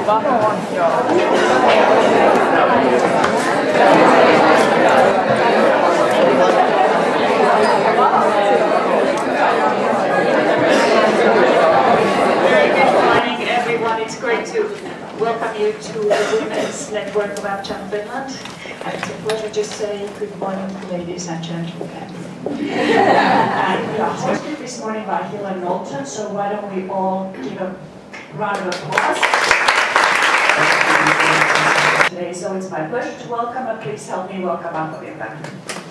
It's great to welcome you to the Women's Network of AmCham Finland. And it's a pleasure to say good morning, ladies and gentlemen. And we are hosted this morning by Helen Knowlton, so why don't we all give a round of applause. Today, so it's my pleasure to welcome, and please help me welcome Arto Virtanen.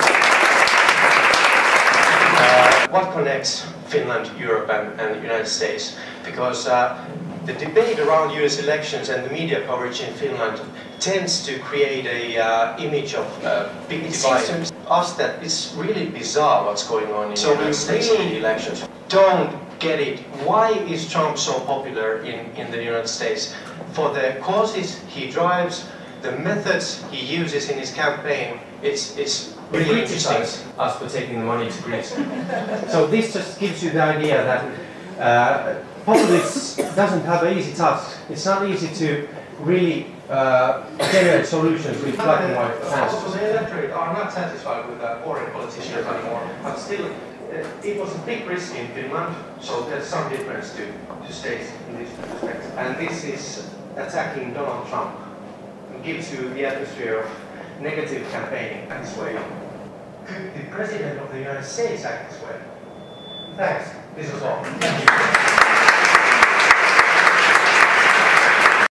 What connects Finland, Europe and the United States? Because the debate around US elections and the media coverage in Finland tends to create a image of big divide. It seems to us that it's really bizarre what's going on in the United States in the elections. Don't get it. Why is Trump so popular in the United States? For the causes he drives, the methods he uses in his campaign, it's really interesting. Us for taking the money to Greece. So this just gives you the idea that populists doesn't have an easy task. It's not easy to really generate solutions with black and white answers. So the electorate are not satisfied with foreign politicians anymore, but still it was a big risk in Finland, so there's some difference to states in this respect. And this is attacking Donald Trump. It gives you the atmosphere of negative campaigning this way. Could the President of the United States act this way? Thanks. This is all. Thank you.